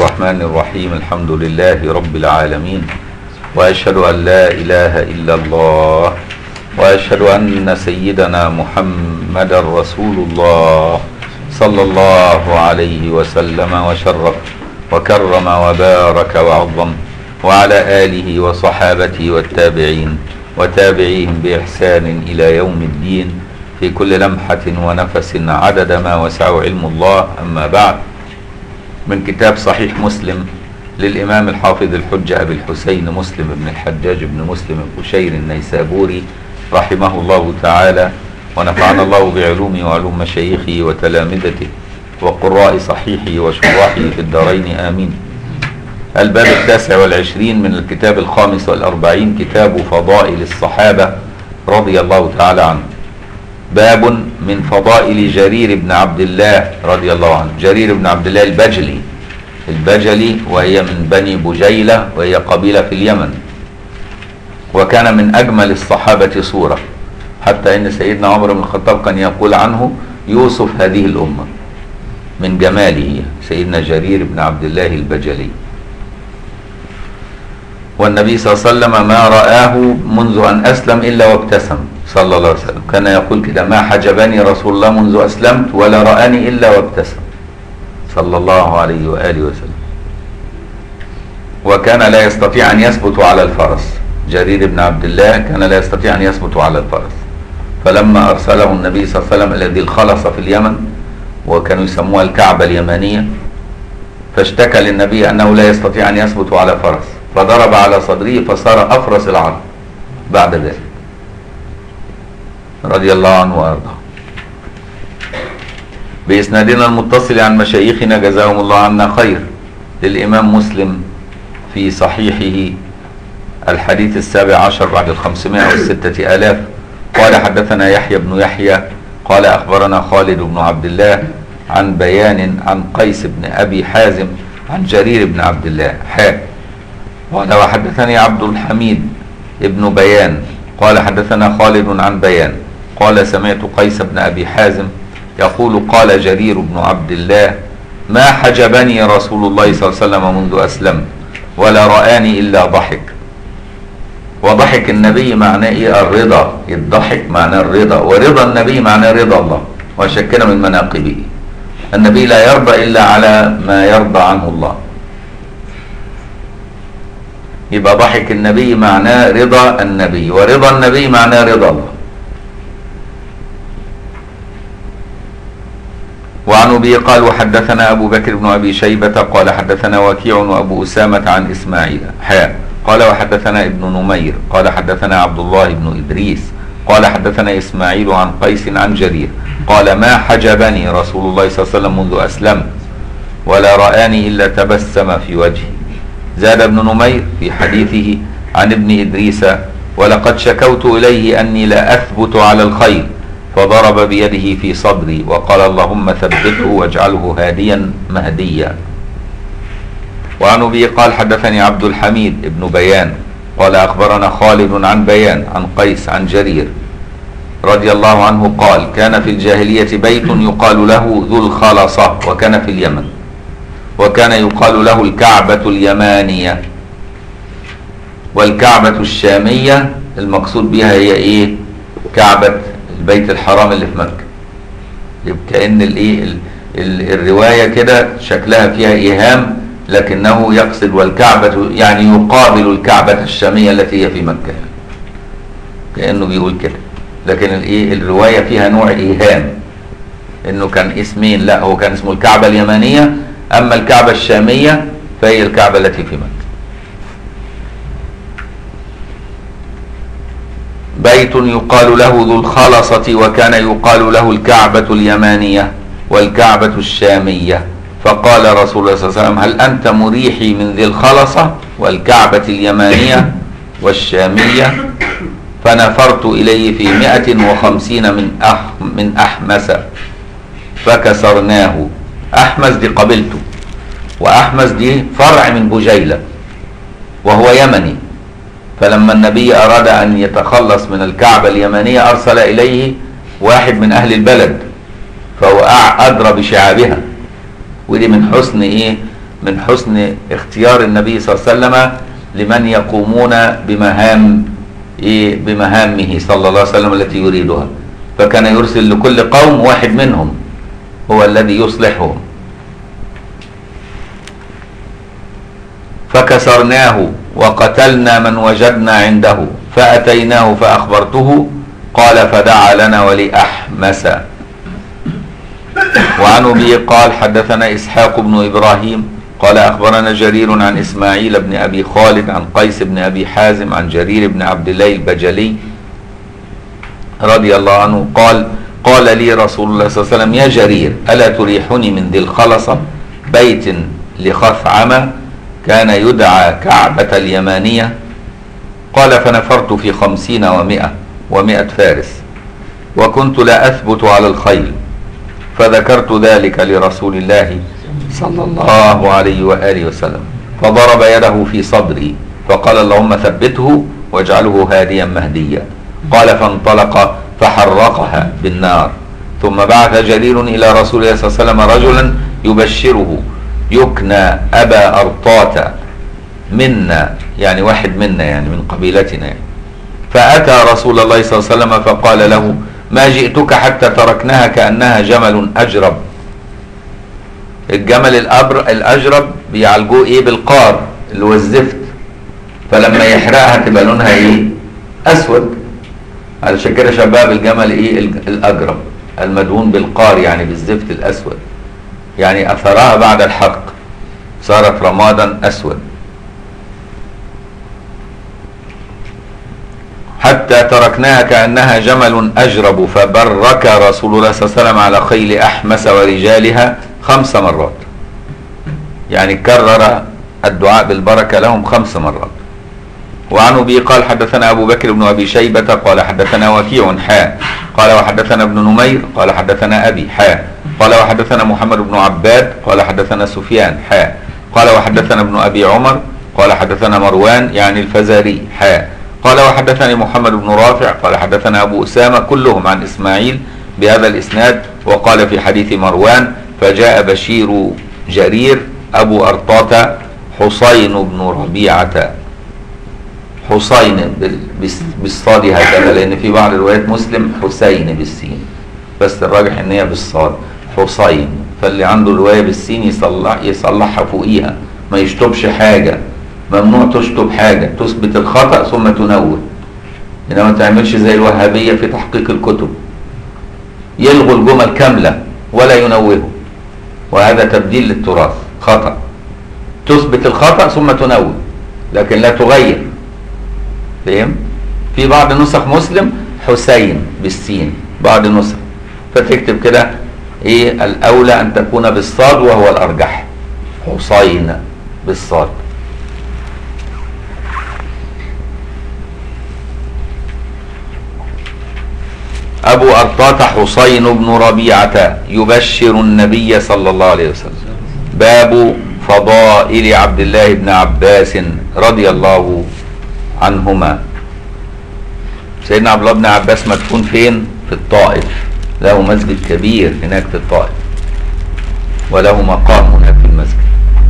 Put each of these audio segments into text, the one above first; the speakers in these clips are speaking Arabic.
الرحمن الرحيم. الحمد لله رب العالمين، وأشهد أن لا إله إلا الله، وأشهد أن سيدنا محمد رسول الله صلى الله عليه وسلم وشرف وكرم وبارك وعظم، وعلى آله وصحابته والتابعين وتابعيهم بإحسان إلى يوم الدين في كل لمحة ونفس عدد ما وسعه علم الله. أما بعد، من كتاب صحيح مسلم للإمام الحافظ الحجة أبي الحسين مسلم بن الحجاج بن مسلم القشيري النيسابوري رحمه الله تعالى، ونفعنا الله بعلومه وعلوم مشايخه وتلامذته وقراء صحيحه وشراحه في الدارين آمين. الباب 29 من الكتاب 45، كتاب فضائل الصحابة رضي الله تعالى عنه. باب من فضائل جرير بن عبد الله رضي الله عنه. جرير بن عبد الله البجلي، وهي من بني بجيلة، وهي قبيلة في اليمن، وكان من أجمل الصحابة صورة، حتى إن سيدنا عمر بن الخطاب كان يقول عنه يوسف هذه الأمة من جماله، سيدنا جرير بن عبد الله البجلي. والنبي صلى الله عليه وسلم ما رآه منذ أن أسلم إلا وابتسم صلى الله عليه وسلم، كان يقول كده: ما حجبني رسول الله منذ أسلمت ولا رآني إلا وابتسم صلى الله عليه وآله وسلم. وكان لا يستطيع أن يثبت على الفرس. جرير بن عبد الله كان لا يستطيع أن يثبت على الفرس، فلما أرسله النبي صلى الله عليه وسلم إلى ذي الخلصة في اليمن، وكانوا يسموها الكعبة اليمانية، فاشتكى للنبي أنه لا يستطيع أن يثبت على فرس، فضرب على صدره فصار أفرس العرب بعد ذلك رضي الله عنه وأرضاه. بإسنادنا المتصل عن مشايخنا جزاهم الله عنا خير للإمام مسلم في صحيحه الحديث 17 بعد 506,000. قال: حدثنا يحيى بن يحيى قال أخبرنا خالد بن عبد الله عن بيان عن قيس بن أبي حازم عن جرير بن عبد الله قال: وحدثني عبد الحميد ابن بيان قال: حدثنا خالد عن بيان قال: سمعت قيس بن أبي حازم يقول: قال جرير بن عبد الله: ما حجبني رسول الله صلى الله عليه وسلم منذ أسلمت ولا رآني إلا ضحك. وضحك النبي معناه إيه؟ الرضا. الضحك معناه الرضا، ورضا النبي معناه رضا الله، وشكنا من مناقبه. النبي لا يرضى إلا على ما يرضى عنه الله، يبقى ضحك النبي معناه رضا النبي، ورضا النبي معناه رضا الله. وعن أبي قال: وحدثنا أبو بكر بن أبي شيبة قال: حدثنا وكيع وأبو أسامة عن إسماعيل قال: وحدثنا ابن نمير قال: حدثنا عبد الله بن إدريس قال: حدثنا إسماعيل عن قيس عن جرير قال: ما حجبني رسول الله صلى الله عليه وسلم منذ أسلمت ولا رآني إلا تبسم في وجهي. زاد ابن نمير في حديثه عن ابن إدريس: ولقد شكوت إليه أني لا أثبت على الخير، فضرب بيده في صدري وقال: اللهم ثبته واجعله هاديا مهديا. وعن أبي قال: حدثني عبد الحميد ابن بيان قال: أخبرنا خالد عن بيان عن قيس عن جرير رضي الله عنه قال: كان في الجاهلية بيت يقال له ذو الخلصة، وكان في اليمن، وكان يقال له الكعبة اليمانية. والكعبة الشامية المقصود بها هي إيه؟ كعبة البيت الحرام اللي في مكة. يبقى كأن الرواية كده شكلها فيها إيهام، لكنه يقصد والكعبة يعني يقابل الكعبة الشامية التي هي في مكة، كأنه بيقول كده. لكن الرواية فيها نوع إيهام إنه كان اسمين، لا، هو كان اسمه الكعبة اليمانية، أما الكعبة الشامية فهي الكعبة التي في مكة. بيت يقال له ذو الخلصة، وكان يقال له الكعبة اليمانية والكعبة الشامية. فقال رسول الله صلى الله عليه وسلم: هل أنت مريحي من ذي الخلصة والكعبة اليمانية والشامية؟ فنفرت إليه في 150 من أحمس فكسرناه. أحمس دي قبيلته، وأحمس دي فرع من بجيلة وهو يمني. فلما النبي أراد أن يتخلص من الكعبة اليمانية أرسل إليه واحد من أهل البلد، فهو أدرى بشعابها. ودي من حسن من حسن اختيار النبي صلى الله عليه وسلم لمن يقومون بمهامه صلى الله عليه وسلم التي يريدها، فكان يرسل لكل قوم واحد منهم هو الذي يصلحهم. فكسرناه وقتلنا من وجدنا عنده فأتيناه فأخبرته قال فدعا لنا ولأحمس. وعن أبي قال حدثنا إسحاق بن إبراهيم قال أخبرنا جرير عن إسماعيل بن أبي خالد عن قيس بن أبي حازم عن جرير بن عبد الله البجلي رضي الله عنه قال لي رسول الله صلى الله عليه وسلم يا جرير ألا تريحني من ذي الخلصة بيت لخثعم كان يدعى كعبة اليمانية؟ قال فنفرت في 50 و100 فارس وكنت لا أثبت على الخيل، فذكرت ذلك لرسول الله صلى الله عليه وآله وسلم فضرب يده في صدري فقال اللهم ثبته واجعله هاديا مهديا. قال فانطلق فحرقها بالنار. ثم بعث جرير إلى رسول الله صلى الله عليه وسلم رجلا يبشره يكنى أبا أرطاة منا، يعني واحد منا يعني من قبيلتنا يعني. فأتى رسول الله صلى الله عليه وسلم فقال له ما جئتك حتى تركناها كأنها جمل أجرب. الجمل الأجرب بيعالجوه ايه؟ بالقار اللي هو الزفت، فلما يحرقها تبقى لونها ايه؟ أسود. علشان كده شباب الجمل ايه؟ الأجرب المدهون بالقار يعني بالزفت الأسود، يعني أثرها بعد الحرق صارت رمادا أسود. حتى تركناها كأنها جمل أجرب فبرك رسول الله صلى الله عليه وسلم على خيل أحمس ورجالها 5 مرات، يعني كرر الدعاء بالبركة لهم 5 مرات. وعن أبي قال حدثنا أبو بكر بن أبي شيبة قال حدثنا وكيع قال وحدثنا ابن نمير قال حدثنا أبي قال وحدثنا محمد بن عباد قال حدثنا سفيان قال وحدثنا ابن أبي عمر قال حدثنا مروان يعني الفزاري قال وحدثني محمد بن رافع قال حدثنا أبو أسامة كلهم عن إسماعيل بهذا الإسناد. وقال في حديث مروان فجاء بشير جرير أبو أرطاة حسين بن ربيعة، حسين بالصاد هكذا، لأن في بعض روايات مسلم حسين بالسين بس الراجح ان هي بالصاد حسين، فاللي عنده رواية بالسين يصلحها فوقيها، ما يشطبش حاجة. ممنوع تشطب حاجة، تثبت الخطأ ثم تنوه، إنما ما تعملش زي الوهابية في تحقيق الكتب يلغوا الجمل كاملة ولا ينوهوا، وهذا تبديل للتراث خطأ. تثبت الخطأ ثم تنوه لكن لا تغير. فهم؟ في بعض نسخ مسلم حسين بالسين بعض النسخ، فتكتب كده ايه الأولى أن تكون بالصاد وهو الأرجح حسين بالصاد. أبو أرطاة حسين بن ربيعة يبشر النبي صلى الله عليه وسلم. باب فضائل عبد الله بن عباس رضي الله عنهما. سيدنا عبد الله بن عباس مدفون فين؟ في الطائف، له مسجد كبير هناك في الطائف وله مقام هناك في المسجد.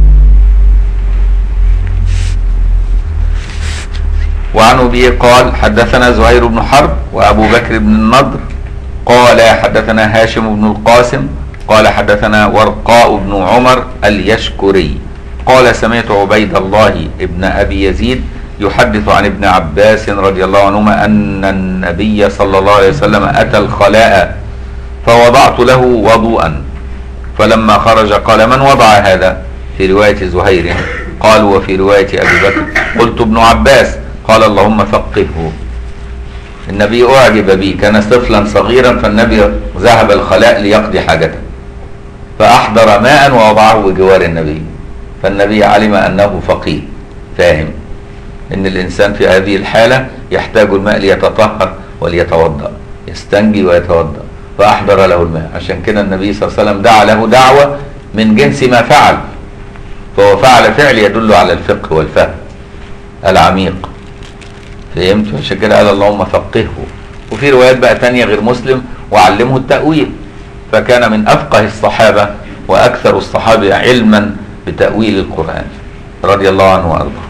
وعن أبي قال حدثنا زهير بن حرب وأبو بكر بن النضر قال حدثنا هاشم بن القاسم قال حدثنا ورقاء بن عمر اليشكري قال سمعت عبيد الله ابن أبي يزيد يحدث عن ابن عباس رضي الله عنهما أن النبي صلى الله عليه وسلم أتى الخلاء فوضعت له وضوءا، فلما خرج قال من وضع هذا؟ في رواية زهير قالوا وفي رواية أبي بكر قلت ابن عباس قال اللهم فقهه. النبي أعجب به، كان طفلا صغيرا فالنبي ذهب الخلاء ليقضي حاجته فأحضر ماء ووضعه بجوار النبي، فالنبي علم أنه فقيه فاهم ان الانسان في هذه الحالة يحتاج الماء ليتطهر وليتوضأ، يستنجي ويتوضأ، فأحضر له الماء. عشان كده النبي صلى الله عليه وسلم دعا له دعوة من جنس ما فعل، فهو فعل فعل يدل على الفقه والفهم العميق. فهمت؟ عشان كده قال اللهم فقهه. وفي روايات بقى تانية غير مسلم وعلمه التأويل، فكان من أفقه الصحابة وأكثر الصحابة علما بتأويل القرآن رضي الله عنه وأرضاه.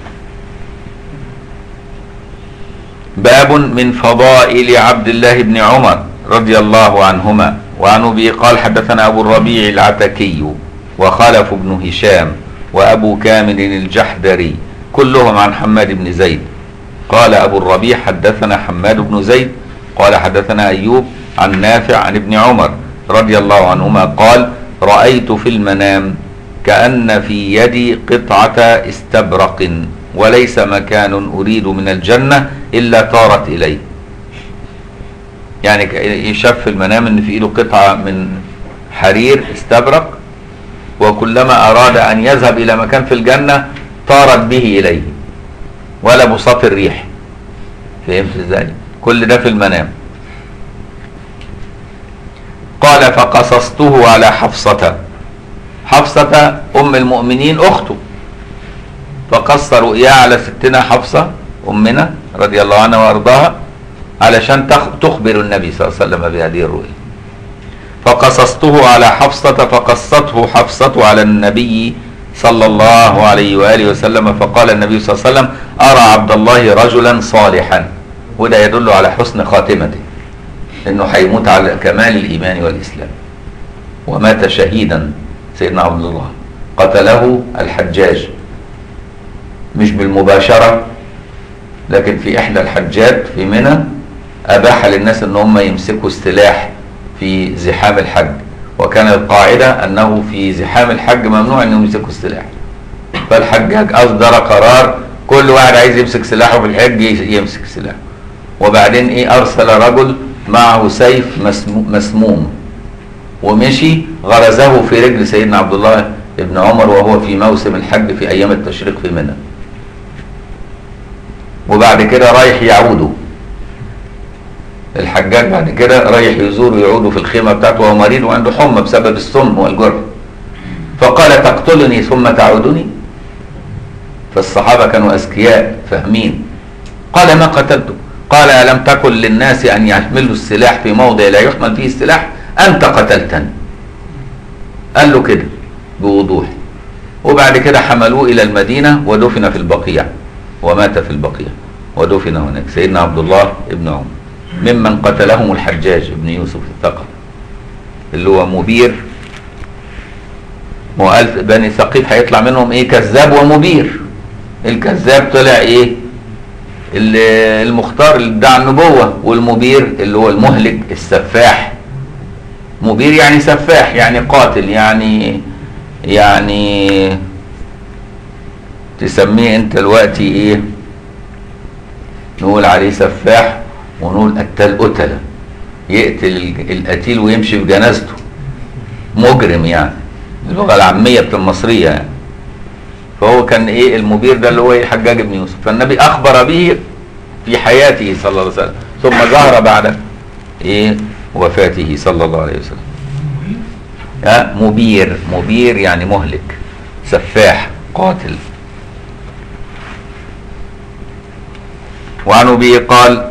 باب من فضائل عبد الله بن عمر رضي الله عنهما. وعن أبي قال حدثنا أبو الربيع العتكي وخلف بن هشام وأبو كامل الجحدري كلهم عن حماد بن زيد. قال أبو الربيع حدثنا حماد بن زيد قال حدثنا أيوب عن نافع عن ابن عمر رضي الله عنهما قال رأيت في المنام كأن في يدي قطعة استبرق وليس مكان أريد من الجنة إلا طارت إليه. يعني يشاف في المنام ان في ايده قطعة من حرير استبرق، وكلما اراد ان يذهب الى مكان في الجنة طارت به اليه ولا بساط الريح. فهمت ازاي؟ كل ده في المنام. قال فقصصته على حفصة. حفصة ام المؤمنين اخته، فقص رؤياه على ستنا حفصة امنا رضي الله عنها وارضاها علشان تخبر النبي صلى الله عليه وسلم بهذه الرؤيا. فقصصته على حفصة فقصته حفصة على النبي صلى الله عليه وآله وسلم، فقال النبي صلى الله عليه وسلم أرى عبد الله رجلا صالحا. وده يدل على حسن خاتمته، انه هيموت على كمال الايمان والاسلام. ومات شهيدا سيدنا عبد الله، قتله الحجاج مش بالمباشرة، لكن في احدى الحجات في منى اباح للناس ان هم يمسكوا السلاح في زحام الحج، وكان القاعدة انه في زحام الحج ممنوع انهم يمسكوا السلاح. فالحجاج اصدر قرار كل واحد عايز يمسك سلاحه في الحج يمسك سلاحه. وبعدين ارسل رجل معه سيف مسموم ومشي غرزه في رجل سيدنا عبد الله ابن عمر وهو في موسم الحج في ايام التشريق في منى. وبعد كده رايح يعودوا الحجاج، بعد كده رايح يزور ويعودوا في الخيمة بتاعته وهو مريض وعنده حمى بسبب السم والجرح. فقال تقتلني ثم تعودني؟ فالصحابة كانوا أذكياء فاهمين. قال ما قتلته. قال ألم تكن للناس أن يحملوا السلاح في موضع لا يحمل فيه السلاح؟ أنت قتلتني. قال له كده بوضوح. وبعد كده حملوه إلى المدينة ودفن في البقيع، ومات في البقيع ودفن هناك سيدنا عبد الله ابن عمر، ممن قتلهم الحجاج ابن يوسف الثقفي اللي هو مبير. وقال بني ثقيف هيطلع منهم ايه؟ كذاب ومبير. الكذاب طلع ايه؟ المختار اللي ادعى النبوة، والمبير اللي هو المهلك السفاح. مبير يعني سفاح، يعني قاتل، يعني تسميه انت دلوقتي ايه؟ نقول عليه سفاح ونقول قتال قتلة، يقتل القتيل ويمشي في جنازته. مجرم يعني اللغة العامية المصرية يعني. فهو كان ايه المبير ده اللي هو ايه؟ حجاج بن يوسف. فالنبي اخبر به في حياته صلى الله عليه وسلم، ثم ظهر بعد ايه؟ وفاته صلى الله عليه وسلم. مبير يعني مهلك، سفاح، قاتل. وعن أبي قال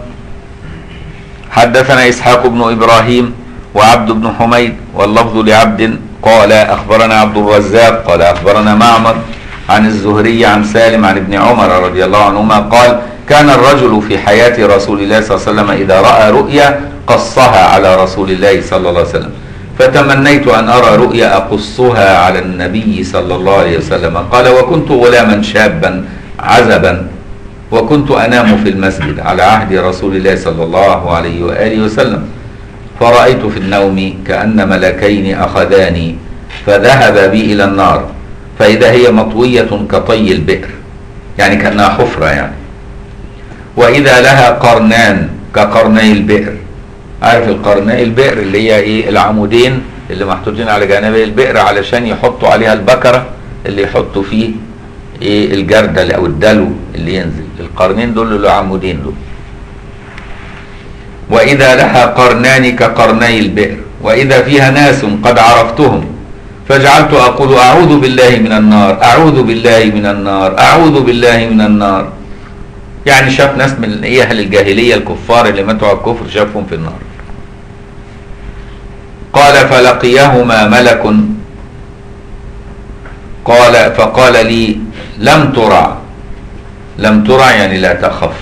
حدثنا إسحاق بن إبراهيم وعبد بن حميد واللفظ لعبد قال أخبرنا عبد الرزاق قال أخبرنا معمر عن الزهري عن سالم عن ابن عمر رضي الله عنهما قال كان الرجل في حياة رسول الله صلى الله عليه وسلم إذا رأى رؤيا قصها على رسول الله صلى الله عليه وسلم، فتمنيت أن أرى رؤيا أقصها على النبي صلى الله عليه وسلم. قال وكنت غلاما شابا عزبا، وكنت أنام في المسجد على عهد رسول الله صلى الله عليه وآله وسلم، فرأيت في النوم كأن ملكين أخذاني فذهب بي إلى النار، فإذا هي مطوية كطي البئر، يعني كأنها حفرة يعني، وإذا لها قرنان كقرني البئر. عارف القرني البئر اللي هي إيه؟ العمودين اللي محطوطين على جانبي البئر علشان يحطوا عليها البكرة اللي يحطوا فيه ايه؟ الجردل او الدلو اللي ينزل. القرنين دول اللي عمودين دول. واذا لها قرنان كقرني البئر واذا فيها ناس قد عرفتهم، فجعلت اقول اعوذ بالله من النار، اعوذ بالله من النار، اعوذ بالله من النار. يعني شاف ناس من ايه؟ اهل الجاهليه الكفار اللي ماتوا على الكفر، شافهم في النار. قال فلقيهما ملك فقال لي لم ترع، لم ترع يعني لا تخف.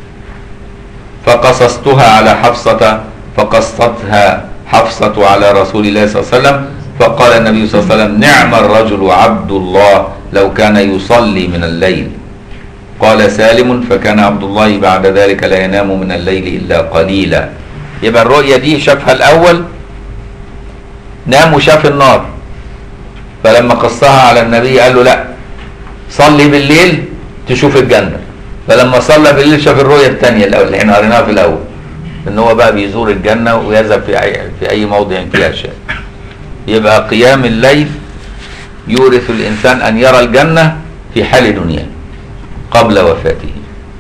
فقصصتها على حفصة فقصتها حفصة على رسول الله صلى الله عليه وسلم، فقال النبي صلى الله عليه وسلم نعم الرجل عبد الله لو كان يصلي من الليل. قال سالم فكان عبد الله بعد ذلك لا ينام من الليل إلا قليلا. يبقى الرؤية دي شافها الأول، نام وشاف النار، فلما قصها على النبي قال له لا صلي بالليل تشوف الجنة. فلما صلى بالليل شاف الرؤية الثانية اللي احنا قريناها في الأول، ان هو بقى بيزور الجنة ويذهب في أي موضع فيها شيء. يبقى قيام الليل يورث الإنسان أن يرى الجنة في حال دنياه قبل وفاته.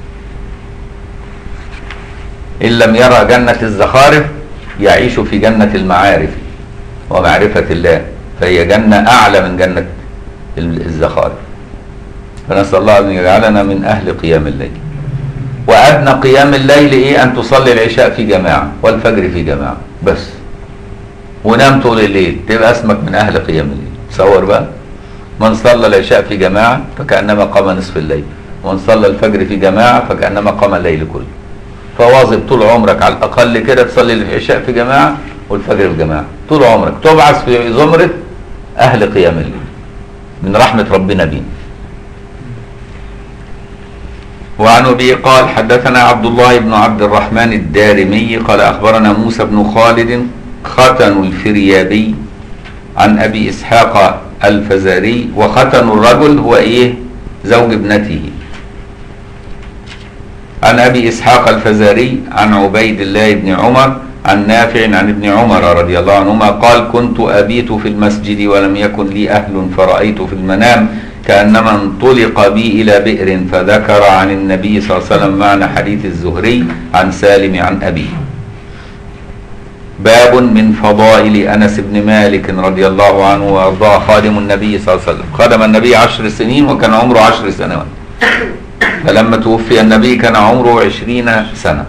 إن لم يرى جنة الزخارف يعيش في جنة المعارف ومعرفة الله، فهي جنة أعلى من جنة الزخارف. فنسأل الله أن يجعلنا من أهل قيام الليل. وأدنى قيام الليل إيه؟ أن تصلي العشاء في جماعة والفجر في جماعة بس، ونام طول الليل، تبقى اسمك من أهل قيام الليل. تصور بقى، من صلى العشاء في جماعة فكأنما قام نصف الليل، ومن صلى الفجر في جماعة فكأنما قام الليل كله. فواظب طول عمرك على الأقل كده تصلي العشاء في جماعة والفجر في جماعة، طول عمرك تبعث في زمرة أهل قيام الليل من رحمة ربنا بينا. وعن أبي قال حدثنا عبد الله بن عبد الرحمن الدارمي قال أخبرنا موسى بن خالد ختن الفريابي عن أبي إسحاق الفزاري. وختن الرجل هو إيه؟ زوج ابنته. عن أبي إسحاق الفزاري عن عبيد الله بن عمر عن نافع عن ابن عمر رضي الله عنهما قال كنت أبيت في المسجد ولم يكن لي أهل فرأيت في المنام كأنما انطلق بي إلى بئر، فذكر عن النبي صلى الله عليه وسلم معنى حديث الزهري عن سالم عن أبيه. باب من فضائل أنس بن مالك رضي الله عنه وأرضاه خادم النبي صلى الله عليه وسلم. خدم النبي 10 سنين وكان عمره 10 سنوات، فلما توفي النبي كان عمره 20 سنة.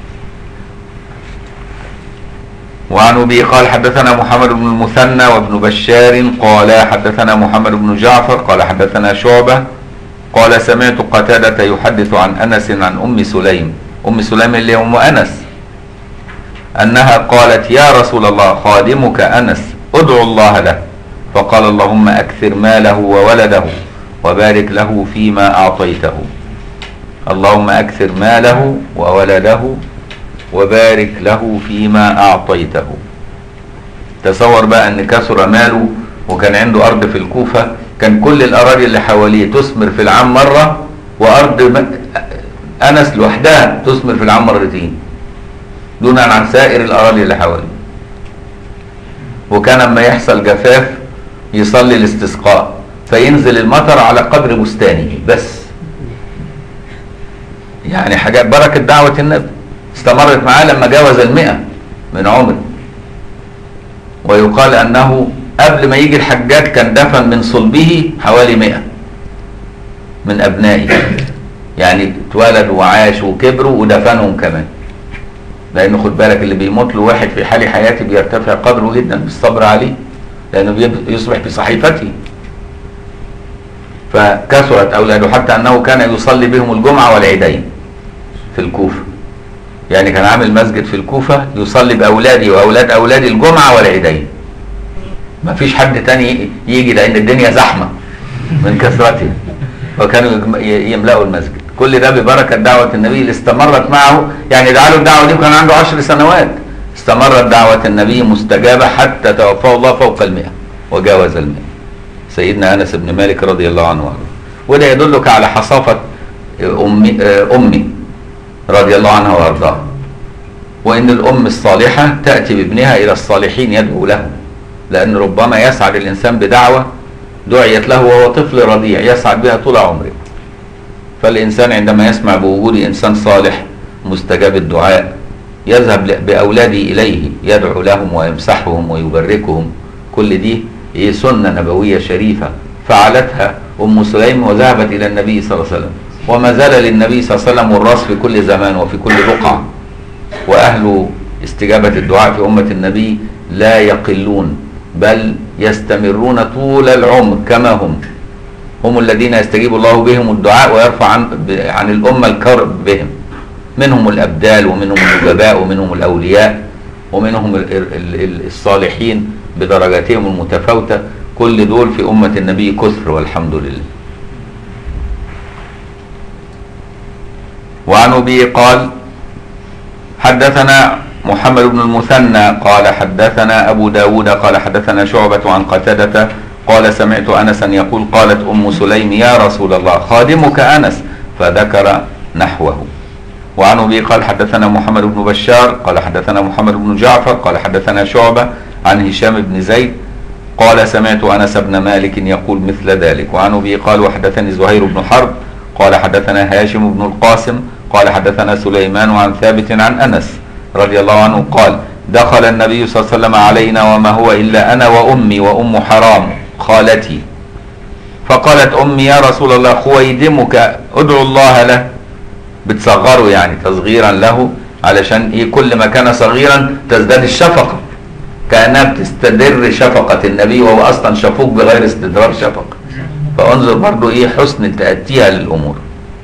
وعن أبي قال حدثنا محمد بن المثنى وابن بشار قال حدثنا محمد بن جعفر قال حدثنا شعبة قال سمعت قتادة يحدث عن أنس عن أم سليم، أم سليم اللي أم أنس، أنها قالت يا رسول الله خادمك أنس ادعو الله له، فقال اللهم أكثر ماله وولده وبارك له فيما أعطيته. اللهم أكثر ماله وولده وبارك له فيما أعطيته. تصور بقى أن كثر ماله وكان عنده أرض في الكوفة، كان كل الأراضي اللي حواليه تثمر في العام مرة، وأرض أنس لوحدها تثمر في العام مرتين دونا عن سائر الأراضي اللي حواليه. وكان لما يحصل جفاف يصلي الاستسقاء فينزل المطر على قدر بستانه بس. يعني حاجات بركة دعوة النبي استمرت معاه لما جاوز 100 من عمره. ويقال أنه قبل ما يجي الحجاج كان دفن من صلبه حوالي 100 من أبنائه، يعني اتولدوا وعاشوا وكبروا ودفنهم كمان. لأنه خد بالك اللي بيموت له واحد في حال حياته بيرتفع قدره جدا بالصبر عليه، لأنه يصبح بصحيفته. فكثرت أولاده حتى أنه كان يصلي بهم الجمعة والعيدين في الكوفة. يعني كان عامل مسجد في الكوفة يصلي بأولادي وأولاد أولادي الجمعة والعيدين، ما فيش حد تاني يجي لأن الدنيا زحمة من كثرته، وكانوا يملأوا المسجد. كل ده ببركة دعوة النبي اللي استمرت معه. يعني دعا له الدعوة دي وكان عنده 10 سنوات، استمرت دعوة النبي مستجابة حتى توفاه الله فوق 100 وجاوز 100. سيدنا أنس بن مالك رضي الله عنه وارضاه. وده يدلك على حصافة أمي رضي الله عنها وارضاها، وإن الأم الصالحة تأتي بابنها إلى الصالحين يدعو له، لأن ربما يسعد الإنسان بدعوة دعيت له وهو طفل رضيع يسعد بها طول عمره. فالإنسان عندما يسمع بوجود إنسان صالح مستجاب الدعاء يذهب بأولاده إليه يدعو لهم ويمسحهم ويبركهم. كل دي هي سنة نبوية شريفة فعلتها أم سليم وذهبت إلى النبي صلى الله عليه وسلم، وما زال للنبي صلى الله عليه وسلم الراس في كل زمان وفي كل بقعة. وأهل استجابة الدعاء في أمة النبي لا يقلون بل يستمرون طول العمر كما هم، هم الذين يستجيب الله بهم الدعاء ويرفع عن الأمة الكرب بهم. منهم الأبدال ومنهم النجباء ومنهم الأولياء ومنهم الصالحين بدرجاتهم المتفاوتة. كل دول في أمة النبي كثر والحمد لله. وعن أبي قال حدثنا محمد بن المثنى قال حدثنا أبو داود قال حدثنا شعبة عن قتادة قال سمعت أنسا يقول قالت أم سليم يا رسول الله خادمك أنس، فذكر نحوه. وعن أبي قال حدثنا محمد بن بشار قال حدثنا محمد بن جعفر قال حدثنا شعبة عن هشام بن زيد قال سمعت أنس بن مالك يقول مثل ذلك. وعن أبي قال وحدثني زهير بن حرب قال حدثنا هاشم بن القاسم قال حدثنا سليمان عن ثابت عن أنس رضي الله عنه قال دخل النبي صلى الله عليه وسلم علينا وما هو إلا أنا وأمي وأم حرام خالتي، فقالت أمي يا رسول الله خويدمك ادعو الله له، بتصغره يعني تصغيرا له علشان إيه كل ما كان صغيرا تزداد الشفقة، كأنها بتستدر شفقة النبي وهو أصلا شفوق بغير استدرار شفقة. فانظر برضو إيه حسن تأتيها للأمور.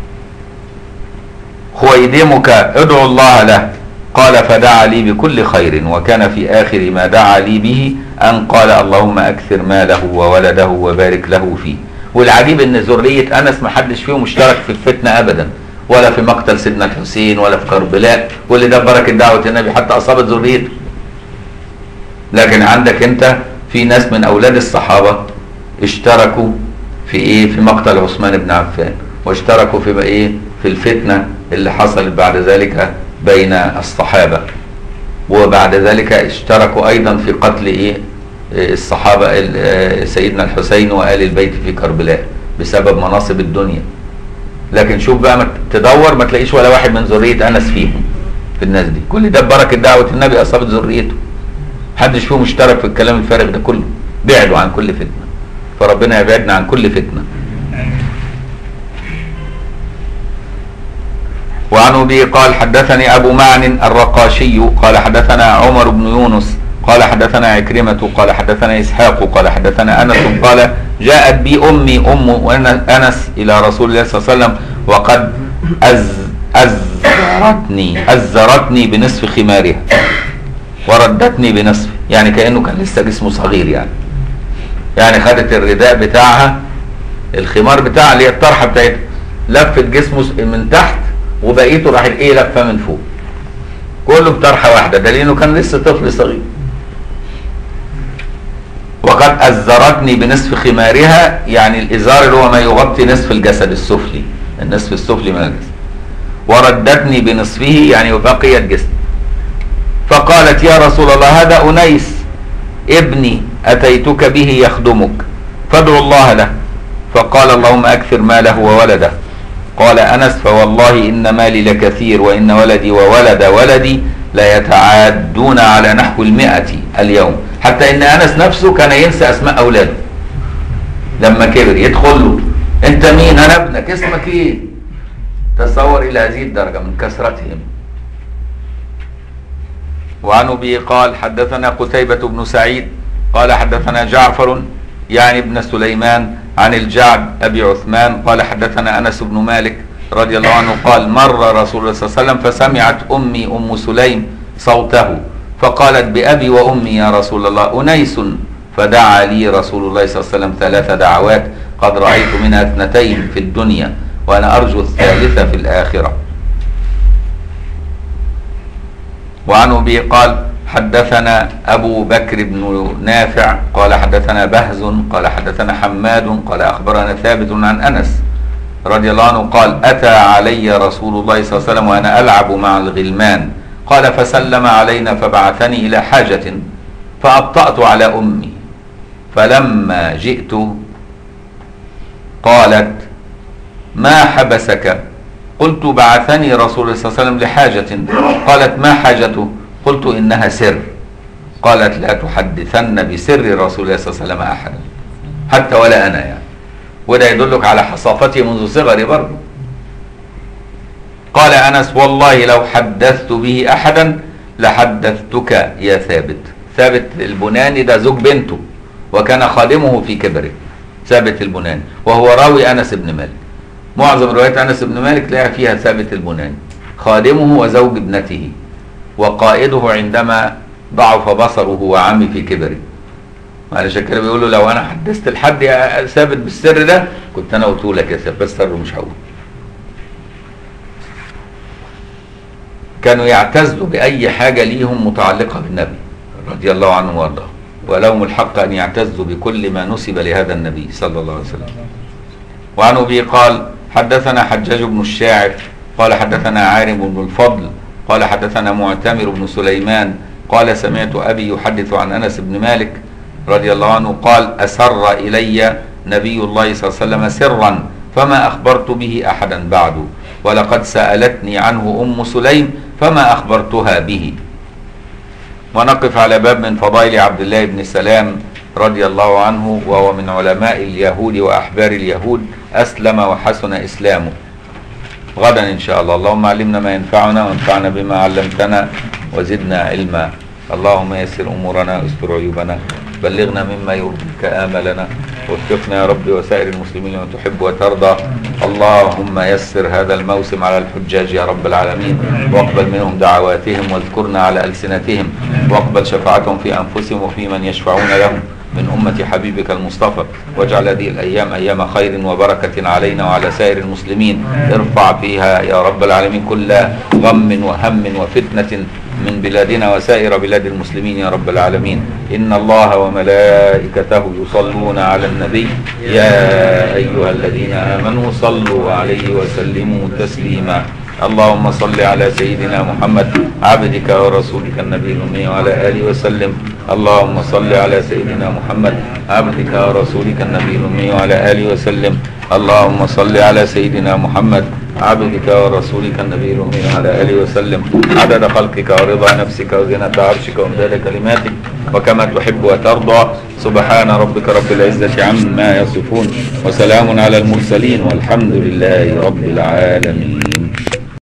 خويدمك ادعو الله له قال فدعا لي بكل خير، وكان في آخر ما دعا لي به أن قال اللهم أكثر ماله وولده وبارك له فيه. والعجيب ان ذرية أنس ما حدش فيهم اشترك في الفتنة أبدا، ولا في مقتل سيدنا الحسين ولا في كربلاء، واللي ده بركة دعوة النبي حتى أصابت ذريته. لكن عندك انت في ناس من أولاد الصحابة اشتركوا في ايه في مقتل عثمان بن عفان، واشتركوا في ايه في الفتنة اللي حصلت بعد ذلك بين الصحابة، وبعد ذلك اشتركوا ايضا في قتل ايه الصحابة سيدنا الحسين وآل البيت في كربلاء بسبب مناصب الدنيا. لكن شوف بقى تدور ما تلاقيش ولا واحد من ذرية أنس فيهم، في الناس دي كل ده بركة دعوة النبي أصابت ذريته، محدش فيهم اشترك في الكلام الفارغ ده كله، بعدوا عن كل فتنة، فربنا يبعدنا عن كل فتنة. وعن أبي قال حدثني أبو معن الرقاشي قال حدثنا عمر بن يونس قال حدثنا عكرمة قال حدثنا إسحاق قال حدثنا أنس قال جاءت بي أمي أنس إلى رسول الله صلى الله عليه وسلم وقد أزرتني بنصف خمارها وردتني بنصف، يعني كأنه كان لسه جسمه صغير، يعني خدت الرداء بتاعها الخمار بتاعها اللي هي الطرحة بتاعتها، لفت جسمه من تحت وبقيته راح ايه لفه من فوق، كله بطرحه واحده، دليل انه كان لسه طفل صغير. وقد أزرتني بنصف خمارها، يعني الإزار اللي هو ما يغطي نصف الجسد السفلي، النصف السفلي من الجسد. وردتني بنصفه يعني وبقي الجسم. فقالت يا رسول الله هذا أنيس ابني أتيتك به يخدمك فادعو الله له. فقال اللهم أكثر ماله وولده. قال أنس فوالله إن مالي لكثير وإن ولدي وولد ولدي لا يتعادون على نحو 100 اليوم، حتى إن أنس نفسه كان ينسى أسماء أولاده لما كبر، يدخل له أنت مين؟ أنا ابنك، اسمك إيه؟ تصور إلى هذه الدرجة من كثرتهم. وعن أبي قال حدثنا قتيبة بن سعيد قال حدثنا جعفر يعني ابن سليمان عن الجعد أبي عثمان قال حدثنا أنس بن مالك رضي الله عنه قال مر رسول الله صلى الله عليه وسلم فسمعت أمي أم سليم صوته فقالت بأبي وأمي يا رسول الله أنيس، فدعا لي رسول الله صلى الله عليه وسلم 3 دعوات قد رأيت منها 2 في الدنيا وأنا أرجو الثالثة في الآخرة. وعن أبي قال حدثنا أبو بكر بن نافع قال حدثنا بهز قال حدثنا حماد قال أخبرنا ثابت عن أنس رضي الله عنه قال أتى علي رسول الله صلى الله عليه وسلم وأنا ألعب مع الغلمان قال فسلم علينا فبعثني إلى حاجة فأبطأت على أمي، فلما جئت قالت ما حبسك؟ قلت بعثني رسول الله صلى الله عليه وسلم لحاجة. قالت ما حاجته؟ قلت إنها سر. قالت لا تحدثن بسر رسول الله صلى الله عليه وسلم أحدا حتى ولا أنا، يعني وده يدلك على حصافتي منذ صغري برضه. قال أنس والله لو حدثت به أحدا لحدثتك يا ثابت. ثابت البناني ده زوج بنته وكان خادمه في كبره، ثابت البناني، وهو راوي أنس بن مالك. معظم روايات أنس بن مالك تلاقيها فيها ثابت البناني، خادمه وزوج ابنته وقائده عندما ضعف بصره وعمي في كبره. علشان كده بيقولوا لو أنا حدثت لحد يا ثابت بالسر ده كنت أنا قلت لك يا ثابت، بس سر مش هقول. كانوا يعتزوا بأي حاجة ليهم متعلقة بالنبي رضي الله عنه وارضاه، ولهم الحق أن يعتزوا بكل ما نسب لهذا النبي صلى الله عليه وسلم. وعن أبي قال حدثنا حجاج بن الشاعر قال حدثنا عارم بن الفضل قال حدثنا معتمر بن سليمان قال سمعت أبي يحدث عن أنس بن مالك رضي الله عنه قال أسر إلي نبي الله صلى الله عليه وسلم سرا فما أخبرت به أحدا بعد، ولقد سألتني عنه أم سليم فما أخبرتها به. ونقف على باب من فضائل عبد الله بن سلام رضي الله عنه، وهو من علماء اليهود وأحبار اليهود، أسلم وحسن إسلامه. غدا إن شاء الله. اللهم علمنا ما ينفعنا وانفعنا بما علمتنا وزدنا علما. اللهم يسر أمورنا استر عيوبنا، بلغنا مما يرضيك آملنا، وفقنا يا رب وسائر المسلمين لما تحب وترضى. اللهم يسر هذا الموسم على الحجاج يا رب العالمين، واقبل منهم دعواتهم واذكرنا على ألسنتهم، واقبل شفاعتهم في أنفسهم وفي من يشفعون لهم من أمة حبيبك المصطفى، واجعل هذه الأيام أيام خير وبركة علينا وعلى سائر المسلمين. ارفع فيها يا رب العالمين كل غم وهم وفتنة من بلادنا وسائر بلاد المسلمين يا رب العالمين. إن الله وملائكته يصلون على النبي يا أيها الذين آمنوا صلوا عليه وسلموا تسليما. اللهم صل على سيدنا محمد عبدك ورسولك النبي الأمي وعلى آله وسلم. اللهم صل على سيدنا محمد عبدك ورسولك النبي الأمي وعلى آله وسلم. اللهم صل على سيدنا محمد عبدك ورسولك النبي الأمي وعلى آله وسلم، عدد خلقك ورضا نفسك وزنة عرشك وامداد كلماتك وكما تحب وترضى. سبحان ربك رب العزة عما يصفون، وسلام على المرسلين، والحمد لله رب العالمين.